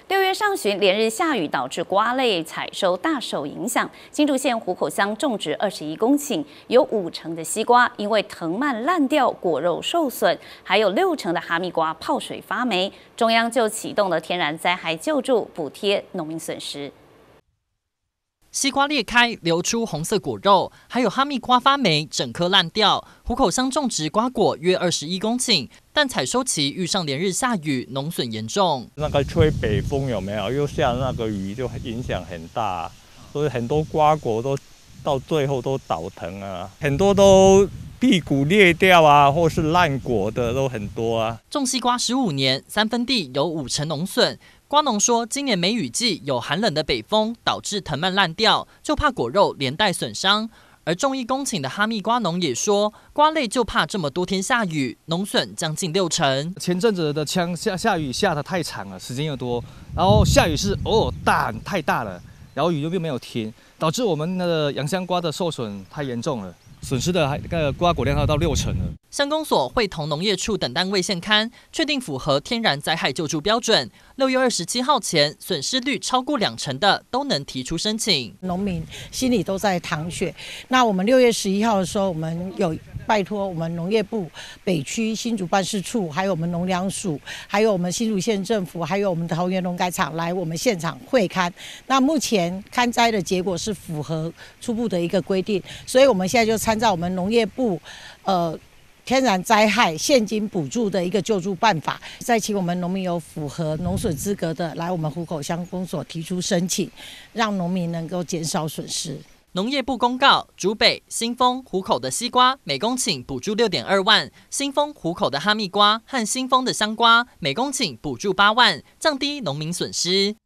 6月上旬连日下雨，导致瓜类采收大受影响。新竹县湖口乡种植21公顷，有50%的西瓜因为藤蔓烂掉，果肉受损，还有60%的哈密瓜泡水发霉。中央就启动了天然灾害救助，补贴农民损失。 西瓜裂开，流出红色果肉，还有哈密瓜发霉，整颗烂掉。湖口乡种植瓜果约21公顷，但采收期遇上连日下雨，农损严重。 那个吹北风有没有？又下那个雨，就影响很大，所以很多瓜果都到最后都倒藤啊，很多都屁股裂掉啊，或是烂果的都很多啊。 种西瓜15年，3分地有50%农损。 瓜农说，今年梅雨季有寒冷的北风，导致藤蔓烂掉，就怕果肉连带损伤。而种1公顷的哈密瓜农也说，瓜类就怕这么多天下雨，农损将近60%。 前阵子的下雨下得太长了，时间又多，然后下雨是偶尔太大了，然后雨又没有停，导致我们的洋香瓜的受损太严重了。 损失的瓜果量要到60%了。 乡公所会同农业处等单位现勘，确定符合天然灾害救助标准。6月27号前，损失率超过20%的都能提出申请。 农民心里都在淌血。那我们6月11号的时候，我们有拜托我们农业部北区新竹办事处，还有我们农粮署，还有我们新竹县政府，还有我们桃园农改场来我们现场会勘。那目前勘灾的结果是符合初步的一个规定，所以我们现在就参照我们农业部天然灾害现金补助的一个救助办法，再请我们农民有符合农损资格的来我们湖口乡公所提出申请，让农民能够减少损失。 农业部公告，竹北、新丰、湖口的西瓜每公顷补助6.2万，新丰、湖口的哈密瓜和新丰的香瓜每公顷补助8万，降低农民损失。